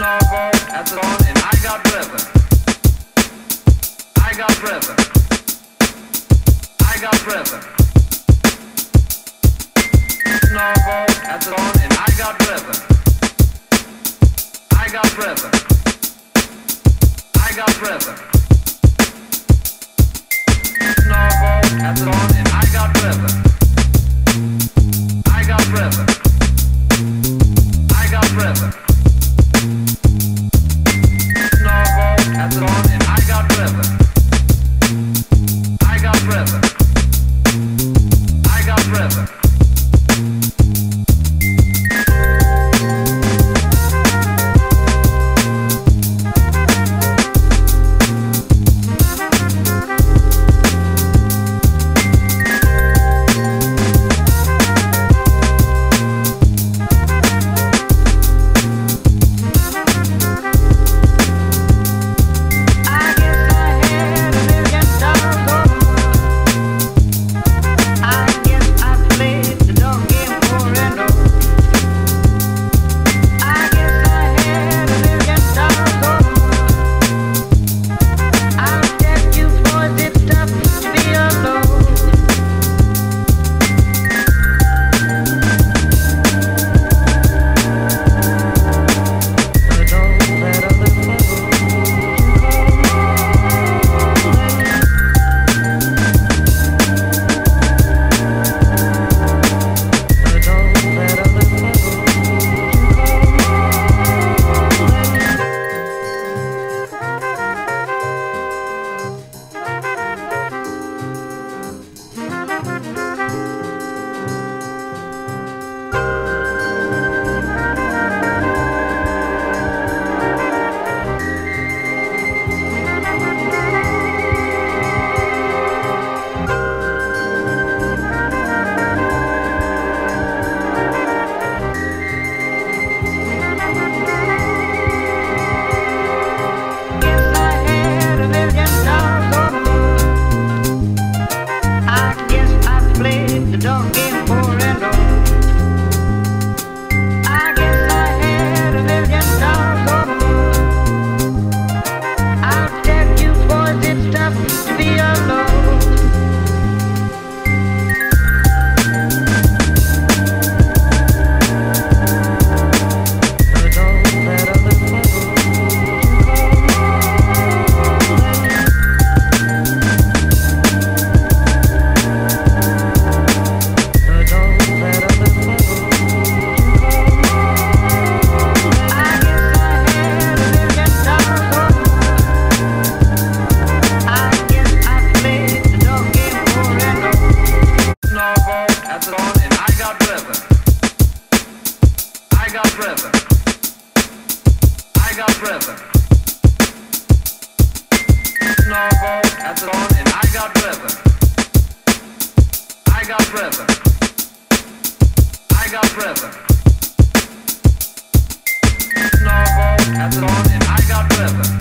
Snowball at the dawn, and I got rhythm. I got rhythm. I got rhythm. Snowball at the dawn, and I got rhythm. I got rhythm. I got rhythm. Snowball at the dawn, and I got rhythm. I got rhythm. I got rhythm. Snowball at the dawn, and I got rhythm. I got rhythm. I got rhythm. I got rhythm. Snowball at the dawn, and I got rhythm. I got rhythm. I got rhythm. Snowball at the dawn, and I got rhythm.